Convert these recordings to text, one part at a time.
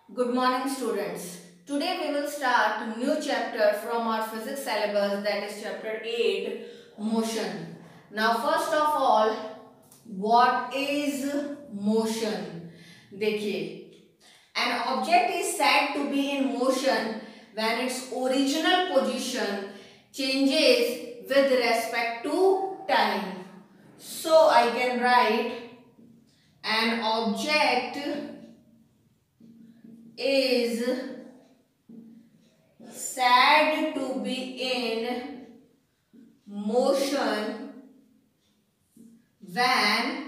Good morning, students. Today we will start a new chapter from our physics syllabus, that is chapter 8, motion. Now first of all, what is motion? देखिए, an object is said to be in motion when its original position changes with respect to time. So I can write an object is said to be in motion when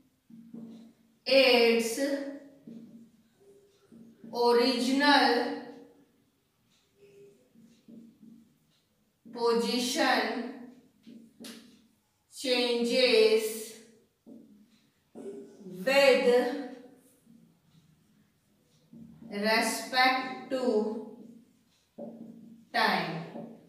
its original position changes with respect to time.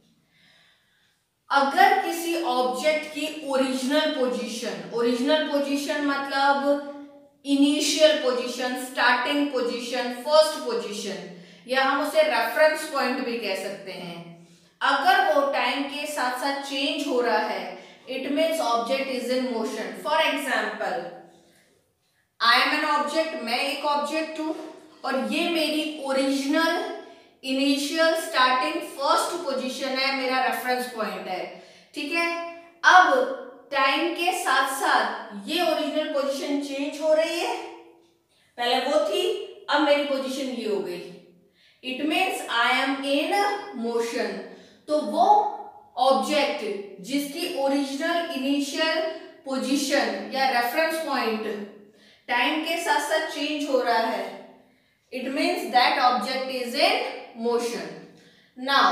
अगर किसी object की original position मतलब initial position, starting position, first position, या हम उसे reference point भी कह सकते हैं, अगर वो टाइम के साथ साथ चेंज हो रहा है, it means object is in motion. For example, I am an object, मैं एक ऑब्जेक्ट हूं और ये मेरी original initial starting first position है, मेरा रेफरेंस पॉइंट है। ठीक है, अब टाइम के साथ साथ ये ओरिजिनल पोजीशन चेंज हो रही है, पहले वो थी, अब मेरी पोजीशन ये हो गई, it means I am in motion. तो वो ऑब्जेक्ट जिसकी ओरिजिनल इनिशियल पोजीशन या रेफरेंस पॉइंट टाइम के साथ साथ चेंज हो रहा है, it means that object is in motion. Now,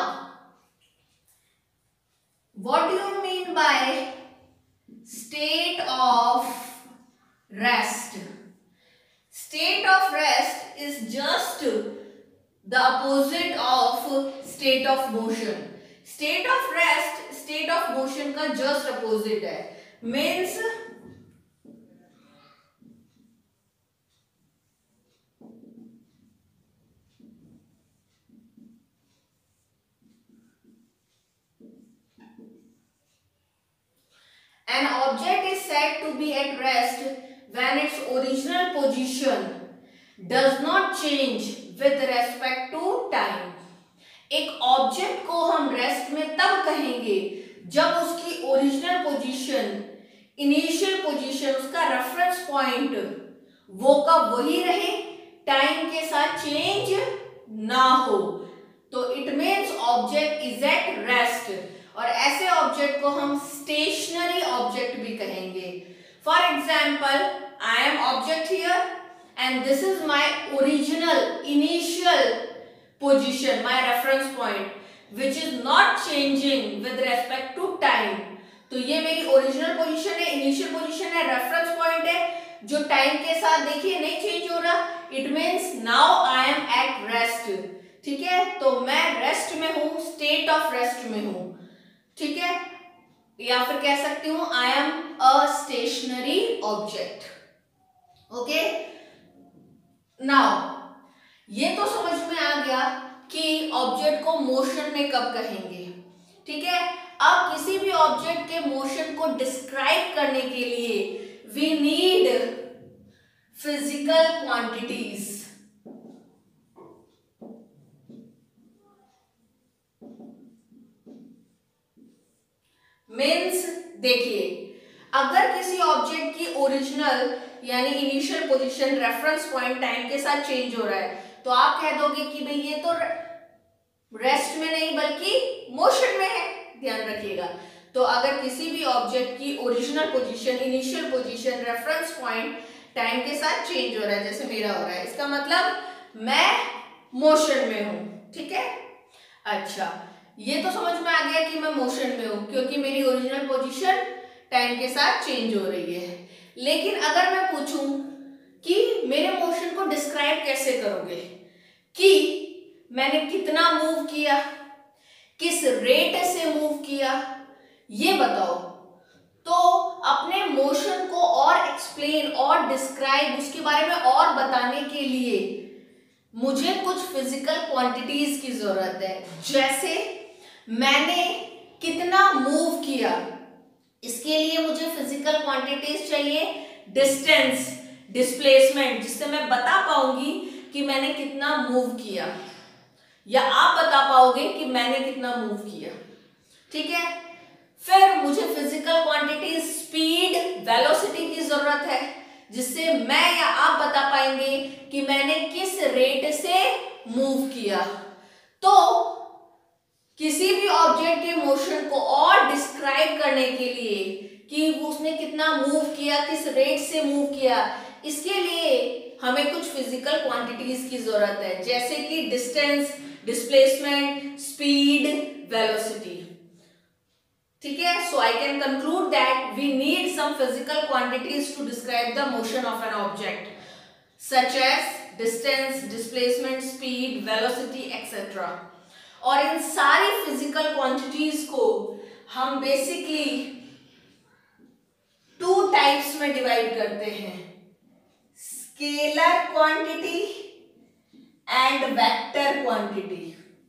what do you mean by state of rest? State of rest is just the opposite of state of motion. State of rest state of motion का just opposite है, means an object is said to be at rest when its original position does not change with respect to time. एक object को हम rest में तब कहेंगे जब उसकी ओरिजिनल पोजीशन, इनिशियल पोजीशन, उसका रेफरेंस पॉइंट वो का वही रहे, टाइम के साथ चेंज ना हो, तो it means object is at rest. और ऐसे ऑब्जेक्ट को हम स्टेशनरी ऑब्जेक्ट भी कहेंगे। For example, I am object here and this is my original initial position, my reference point, which is not changing with respect to time. तो ये मेरी original position है, इनिशियल पोजीशन है, reference point है, जो time के साथ देखिए नहीं चेंज हो रहा, it means now I am at rest. ठीक है, तो मैं रेस्ट में हूं, स्टेट ऑफ रेस्ट में हूं। ठीक है, या फिर कह सकती हूं I am a stationary object. Okay, now ये तो समझ में आ गया कि ऑब्जेक्ट को मोशन में कब कहेंगे। ठीक है, अब किसी भी ऑब्जेक्ट के मोशन को डिस्क्राइब करने के लिए we need physical quantities. Means देखिए, अगर किसी ऑब्जेक्ट की ओरिजिनल यानी initial position, reference point time के साथ चेंज हो रहा है, तो आप कह दोगे कि भाई ये तो रेस्ट में नहीं बल्कि मोशन में है, ध्यान रखिएगा। तो अगर किसी भी ऑब्जेक्ट की original position, initial position, reference point time के साथ चेंज हो रहा है, जैसे मेरा हो रहा है, इसका मतलब मैं मोशन में हूं। ठीक है, अच्छा, ये तो समझ में आ गया कि मैं मोशन में हूं क्योंकि मेरी ओरिजिनल पोजीशन टाइम के साथ चेंज हो रही है। लेकिन अगर मैं पूछूं कि मेरे मोशन को डिस्क्राइब कैसे करोगे, कि मैंने कितना मूव किया, किस रेट से मूव किया, ये बताओ, तो अपने मोशन को और एक्सप्लेन और डिस्क्राइब, उसके बारे में और बताने के लिए मुझे कुछ फिजिकल क्वांटिटीज की जरूरत है, जैसे मैंने कितना मूव किया, इसके लिए मुझे फिजिकल क्वांटिटीज चाहिए। डिस्टेंस, डिस्प्लेसमेंट, जिससे मैं बता पाऊंगी कि मैंने कितना मूव किया, या आप बता पाओगे कि मैंने कितना मूव किया। ठीक है। फिर मुझे फिजिकल क्वांटिटी स्पीड, वेलोसिटी की जरूरत है, जिससे मैं या आप बता पाएंगे कि मैंने किस रेट से मूव किया। तो किसी भी ऑब्जेक्ट के मोशन को और डिस्क्राइब करने के लिए कि उसने कितना मूव किया, किस रेट से मूव किया, इसके लिए हमें कुछ फिजिकल क्वांटिटीज की जरूरत है, जैसे कि डिस्टेंस, डिस्प्लेसमेंट, स्पीड, वेलोसिटी। ठीक है। So I can conclude that we need some physical quantities to describe the motion of an object, such as distance, displacement, speed, velocity etcetera. और इन सारी फिजिकल क्वांटिटीज को हम बेसिकली 2 टाइप्स में divide करते हैं, scalar quantity and vector quantity.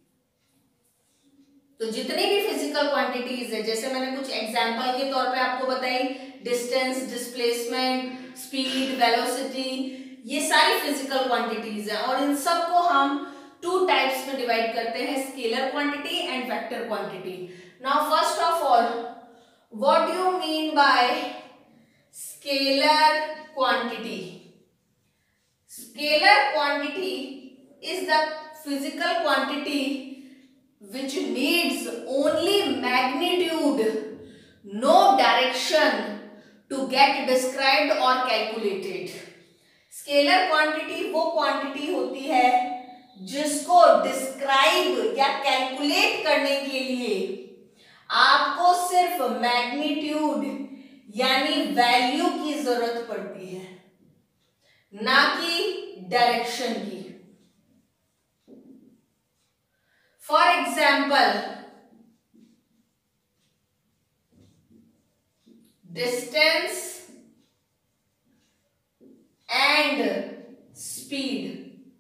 तो जितनी भी फिजिकल क्वांटिटीज है, जैसे मैंने कुछ एग्जांपल के तौर पे आपको बताई, डिस्टेंस, डिस्प्लेसमेंट, स्पीड, वेलोसिटी, ये सारी फिजिकल क्वांटिटीज है, और इन सब को हम 2 टाइप्स में डिवाइड करते हैं, scalar quantity and vector quantity. Now first of all, what do you mean by scalar quantity? Scalar quantity is the physical quantity which needs only magnitude, no direction to get described or calculated. Scalar quantity वो quantity होती है जिसको describe या calculate करने के लिए आपको सिर्फ magnitude यानी value की जरूरत पड़ती है, ना कि डायरेक्शन की। For example, distance and speed.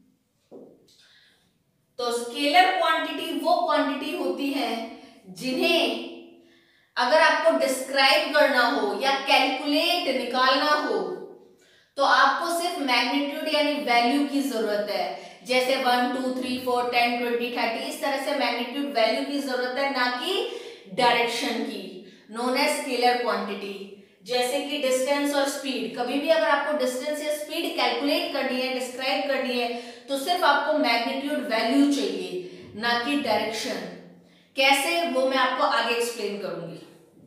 तो स्केलर क्वांटिटी वो क्वांटिटी होती है जिन्हें अगर आपको डिस्क्राइब करना हो या कैलकुलेट निकालना हो तो आपको सिर्फ मैग्नीट्यूड यानी वैल्यू की जरूरत है, जैसे 1 2 3 4 10 20 30, इस तरह से मैग्नीट्यूड वैल्यू की जरूरत है, ना कि डायरेक्शन की, नोन एज स्केलर क्वांटिटी। जैसे कि डिस्टेंस और स्पीड, कभी भी अगर आपको डिस्टेंस या स्पीड कैलकुलेट करनी है, डिस्क्राइब करनी है, तो सिर्फ आपको मैग्नीट्यूड वैल्यू चाहिए, ना कि डायरेक्शन। कैसे, वो मैं आपको आगे एक्सप्लेन करूंगी।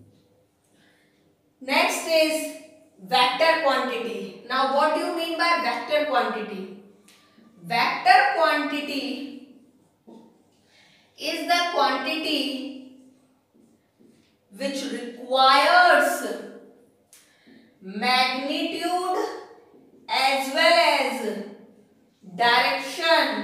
Next is vector quantity. Now what do you mean by vector quantity? Vector quantity is the quantity which requires magnitude as well as direction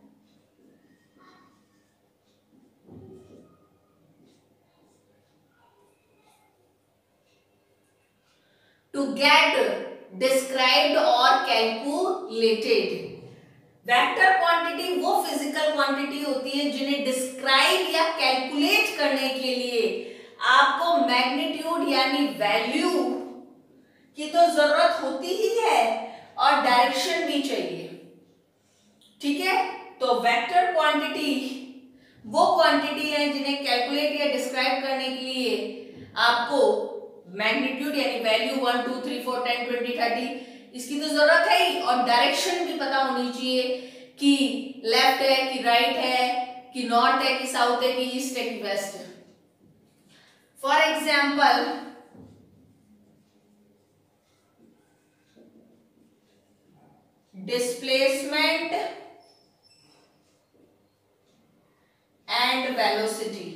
to get described or calculated. Vector quantity वो physical quantity होती है जिन्हें describe या calculate करने के लिए आपको magnitude यानी वैल्यू की तो जरूरत होती ही है और डायरेक्शन भी चाहिए। ठीक है। तो वेक्टर क्वांटिटी वो क्वांटिटी है जिन्हें कैलकुलेट या डिस्क्राइब करने के लिए आपको मैग्नीट्यूड यानी वैल्यू 1 2 3 4 10 20 30 इसकी तो जरूरत है ही, और डायरेक्शन भी पता होनी चाहिए कि लेफ्ट है कि राइट है कि नॉर्थ है कि साउथ है कि ईस्ट है कि वेस्ट है। For example, displacement and velocity.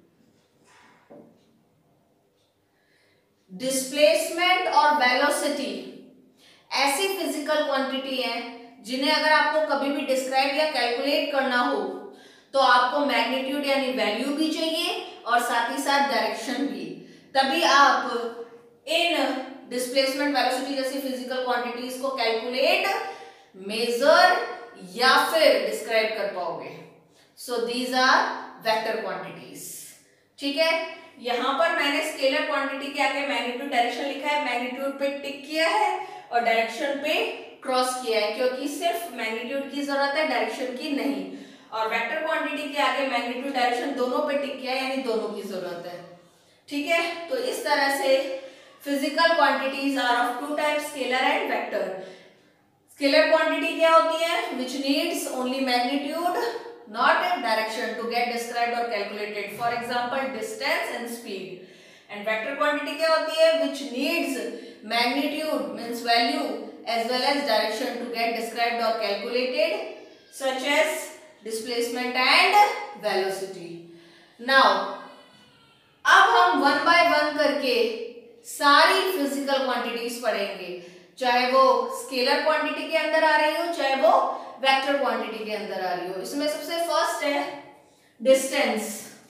Displacement और वेलोसिटी ऐसी फिजिकल क्वांटिटी है जिन्हें अगर आपको कभी भी डिस्क्राइब या कैलकुलेट करना हो तो आपको मैग्नीट्यूड यानी वैल्यू भी चाहिए और साथ ही साथ डायरेक्शन भी, तभी आप इन डिस्प्लेसमेंट, वेलोसिटी जैसी फिजिकल क्वांटिटीज को कैलकुलेट, मेजर या फिर डिस्क्राइब कर पाओगे। So these are vector quantities. ठीक है, यहां पर मैंने स्केलर क्वांटिटी के आगे मैग्नीट्यूड डायरेक्शन लिखा है, मैग्नीट्यूड पे टिक किया है और डायरेक्शन पे क्रॉस किया है, क्योंकि सिर्फ मैग्नीट्यूड की जरूरत है, डायरेक्शन की नहीं। और वेक्टर क्वांटिटी के आगे मैग्नीट्यूड डायरेक्शन दोनों पे टिक किया है, यानी दोनों की जरूरत है। ठीक है, तो इस तरह से physical quantities are of two types, scalar and vector. Scalar quantity क्या होती है? Which needs only magnitude not a direction to get described or calculated, for example distance and speed. And vector quantity क्या होती है? Which needs magnitude means value as well as direction to get described or calculated, such as displacement and velocity. Now अब हम one by one करके सारी physical quantities पढ़ेंगे, चाहे वो स्केलर क्वांटिटी के अंदर आ रही हो, चाहे वो वेक्टर क्वांटिटी के अंदर आ रही हो। इसमें सबसे फर्स्ट है distance.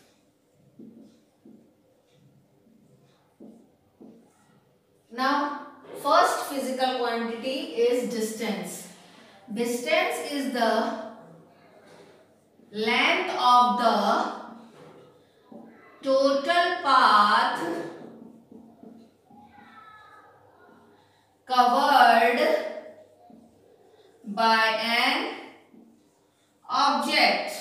Now first physical quantity is distance. Distance is the length of the total path covered by an object.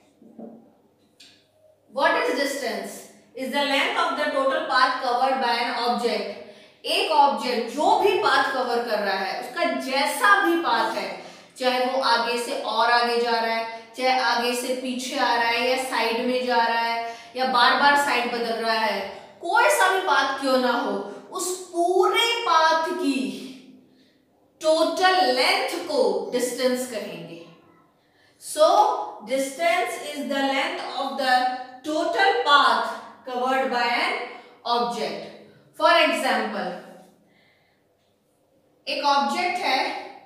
What is distance? Is the length of the total path covered by an object. एक object जो भी path cover कर रहा है, उसका जैसा भी path है, चाहे वो आगे से और आगे जा रहा है, चाहे आगे से पीछे आ रहा है, या साइड में जा रहा है, या बार बार साइड बदल रहा है, कोई सा भी पाथ क्यों ना हो, उस पूरे पाथ की टोटल लेंथ को डिस्टेंस कहेंगे। So distance is the length of the total path covered by an object. For example, एक ऑब्जेक्ट है,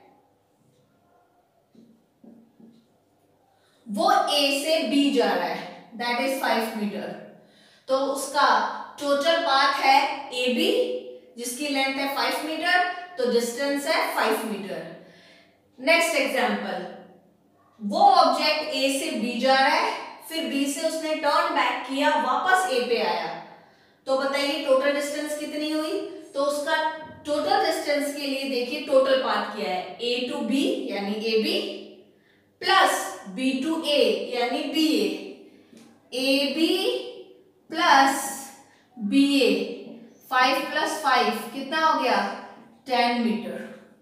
वो ए से बी जा रहा है, दैट इज 5 मीटर। तो उसका टोटल पाथ है ए बी, जिसकी लेंथ है 5 मीटर, तो डिस्टेंस है 5 मीटर। नेक्स्ट एग्जांपल, वो ऑब्जेक्ट ए से बी जा रहा है, फिर बी से उसने टर्न बैक किया, वापस ए पे आया, तो बताइए टोटल डिस्टेंस कितनी हुई? तो उसका टोटल डिस्टेंस के लिए देखिए टोटल पाथ क्या है, ए टू बी यानी A B plus B to A यानी B A B plus B A, 5 plus 5 कितना हो गया? 10 मीटर।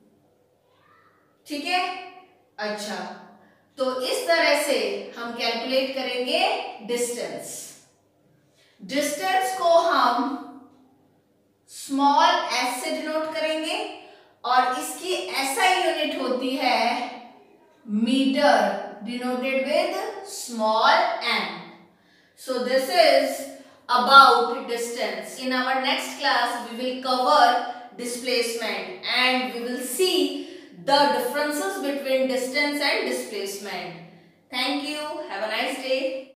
ठीक है, अच्छा, तो इस तरह से हम कैलकुलेट करेंगे डिस्टेंस। डिस्टेंस को हम स्मॉल एस से डिनोट करेंगे और इसकी एसआई यूनिट होती है metre, denoted with small M. So this is about distance. In our next class we will cover displacement and we will see the differences between distance and displacement. Thank you. Have a nice day.